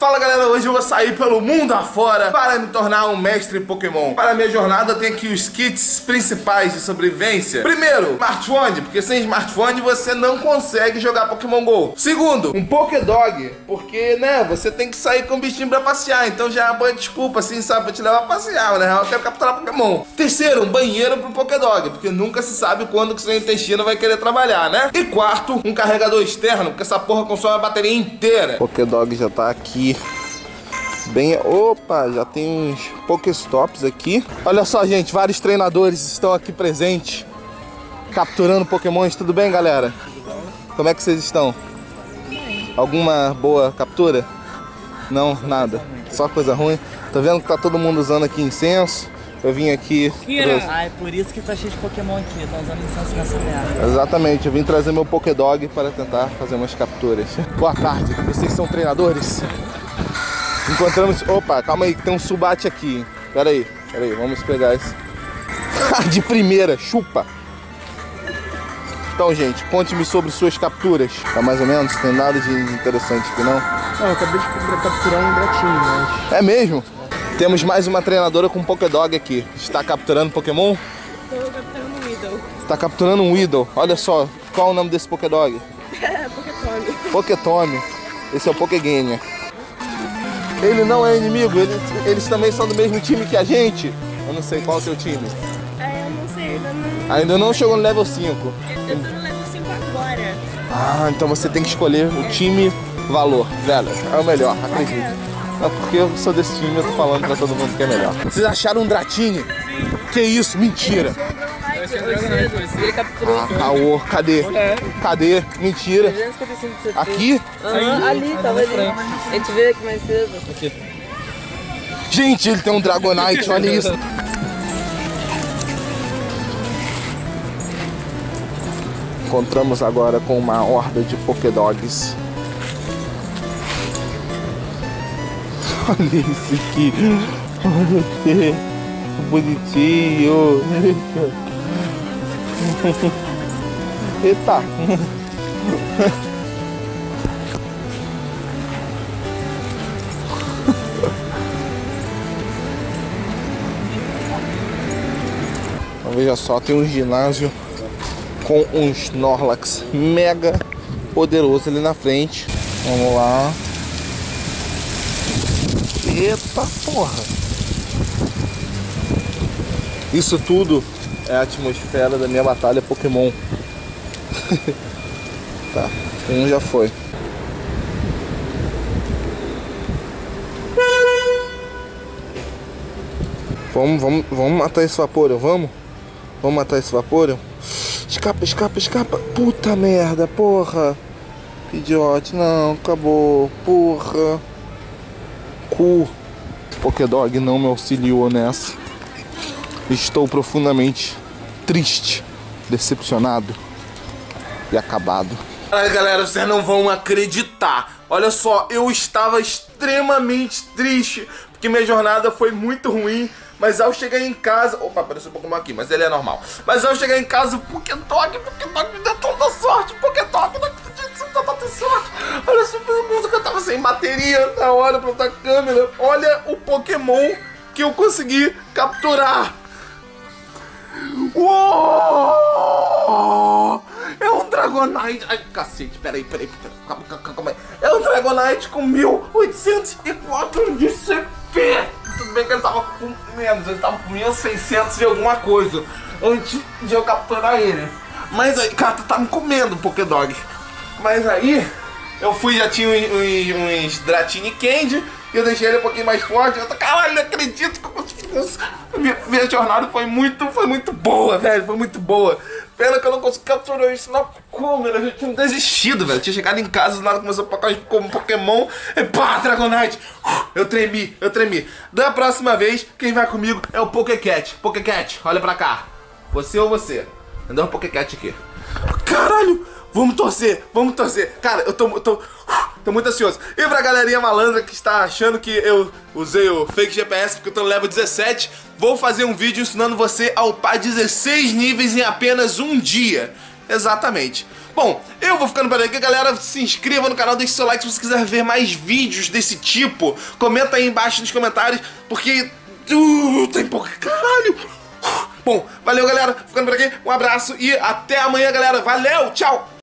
Fala galera, hoje eu vou sair pelo mundo afora para me tornar um mestre Pokémon. Para a minha jornada tem aqui os kits principais de sobrevivência. Primeiro, smartphone, porque sem smartphone você não consegue jogar Pokémon GO. Segundo, um Pokédog, porque né, você tem que sair com o bichinho pra passear. Então já é uma boa desculpa assim, sabe, pra te levar a passear, né? Eu quero capturar Pokémon. Terceiro, um banheiro pro Pokédog, porque nunca se sabe quando que seu intestino vai querer trabalhar, né? E quarto, um carregador externo, porque essa porra consome a bateria inteira. Pokédog já tá aqui. Bem, opa, já tem uns Pokéstops aqui. Olha só, gente, vários treinadores estão aqui presentes, capturando Pokémons. Tudo bem, galera? Como é que vocês estão? Alguma boa captura? Não, nada. Só coisa ruim. Tô vendo que tá todo mundo usando aqui incenso. Eu vim aqui... Ah, é por isso que tá cheio de Pokémon aqui. Tá usando incenso nessa merda. Exatamente, eu vim trazer meu Pokédog para tentar fazer umas capturas. Boa tarde, vocês são treinadores? Encontramos... Opa, calma aí, que tem um Zubat aqui. Pera aí, vamos pegar esse. De primeira, chupa. Então, gente, conte-me sobre suas capturas. Tá mais ou menos? Tem nada de interessante aqui, não? Não, eu acabei de capturar um gatinho, mas... É mesmo? Temos mais uma treinadora com um Pokédog aqui. Está capturando Pokémon? Estou capturando um Weedle. Está capturando um Weedle. Olha só, qual é o nome desse Pokédog? Poketome. Poketome. Esse é o Pokegenia. Ele não é inimigo, eles também são do mesmo time que a gente. Eu não sei qual é o teu time. Eu não sei, ainda Ainda não chegou no level 5. Eu tô no level 5 agora. Ah, então você tem que escolher o time valor. Velho, é o melhor, acredito. É porque eu sou desse time, eu tô falando pra todo mundo que é melhor. Vocês acharam um Dratini? Que isso? Mentira! Ele capturou Ah, caô, cadê? Cadê? Mentira! 355 CP. Aqui? Ali, tava ali. A gente veio aqui mais cedo. Aqui. Gente, ele tem um Dragonite, olha isso! Encontramos agora com uma horda de Pokédogs. Olha isso aqui. Olha que bonitinho. Eita. Veja só, tem um ginásio com um Snorlax mega poderoso ali na frente. Vamos lá. Eita porra! Isso tudo é a atmosfera da minha batalha Pokémon. Tá, um já foi. Vamos matar esse Vaporeon, vamos? Vamos matar esse Vaporeon? Escapa! Puta merda, porra! Que idiota, não, acabou, porra! O Pokédog não me auxiliou nessa. Estou profundamente triste, decepcionado e acabado. Ai, galera, vocês não vão acreditar. Olha só, eu estava extremamente triste porque minha jornada foi muito ruim. Mas ao chegar em casa... Opa, apareceu um Pokémon aqui, mas ele é normal. Mas ao chegar em casa, o Pokédog me deu tanta sorte. Pokédog, não acredito que você tanta sorte. Olha só, pelo mundo que eu tava sem bateria na hora pra botar a câmera. Olha o Pokémon que eu consegui capturar. Uou! É um Dragonite. Ai, cacete, peraí. Calma aí. É um Dragonite com 1804 de CP. Tudo bem que ele tava com menos, ele tava com 1600 e alguma coisa antes de eu capturar ele. Mas aí, cara, tu tá me comendo, Pokédog. Mas aí, eu fui, já tinha uns Dratini Candy, e eu deixei ele um pouquinho mais forte. Eu tô, caralho, não acredito que eu consegui isso. Minha jornada foi muito boa, velho, foi muito boa. Pena que eu não consegui capturar isso na câmera, eu já tinha desistido, velho. Tinha chegado em casa, do nada começou a tocar como Pokémon, e pá, Dragonite. Eu tremi. Da próxima vez, quem vai comigo é o Pokécat. Pokécat, olha pra cá. Você ou você? Andou um Pokécat aqui. Caralho, vamos torcer. Cara, eu tô muito ansioso. E pra galerinha malandra que está achando que eu usei o fake GPS porque eu tô no level 17, vou fazer um vídeo ensinando você a upar 16 níveis em apenas um dia. Exatamente. Bom, eu vou ficando por aqui, galera. Se inscreva no canal, deixe seu like se você quiser ver mais vídeos desse tipo. Comenta aí embaixo nos comentários, porque... tem pouco... Caralho! Bom, valeu, galera. Ficando por aqui, um abraço e até amanhã, galera. Valeu, tchau!